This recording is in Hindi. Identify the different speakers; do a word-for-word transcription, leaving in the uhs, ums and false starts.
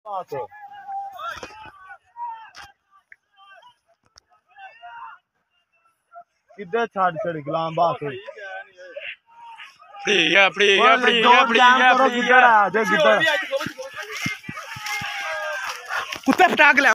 Speaker 1: किधर छाड़ छड़ गुलाम बात है
Speaker 2: ठीक है ठीक है ठीक है ठीक है
Speaker 1: किधर आ जा किधर
Speaker 2: कुत्ता पटाक ले।